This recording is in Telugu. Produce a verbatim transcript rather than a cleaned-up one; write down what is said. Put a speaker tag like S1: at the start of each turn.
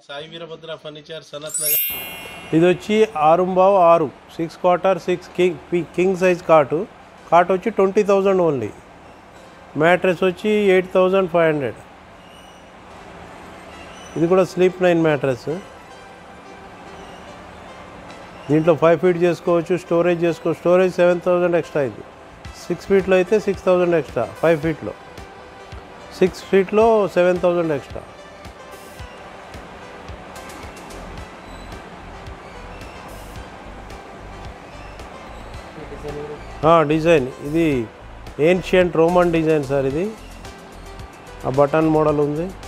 S1: సాయి వీరభద్ర ఫర్నిచర్ సనత్ నగర్.
S2: ఇది వచ్చి ఆరు బావు ఆరు six quarter six king king size cot cot వచ్చి ట్వంటీ థౌజండ్ ఓన్లీ. మ్యాట్రెస్ వచ్చి ఎయిట్ థౌజండ్ ఫైవ్ హండ్రెడ్. ఇది కూడా స్లీప్ నైన్ మ్యాట్రెస్. దీంట్లో ఫైవ్ ఫీట్ చేసుకోవచ్చు, స్టోరేజ్ చేసుకోవచ్చు. Storage seven thousand extra. ఇది సిక్స్ ఫీట్లో అయితే సిక్స్ థౌజండ్ ఎక్స్ట్రా. ఫైవ్ ఫీట్లో సిక్స్ ఫీట్లో సెవెన్ థౌజండ్ ఎక్స్ట్రా. డిజైన్ ఇది ఏన్షియంట్ రోమన్ డిజైన్ సార్. ఇది ఆ బటన్ మోడల్ ఉంది.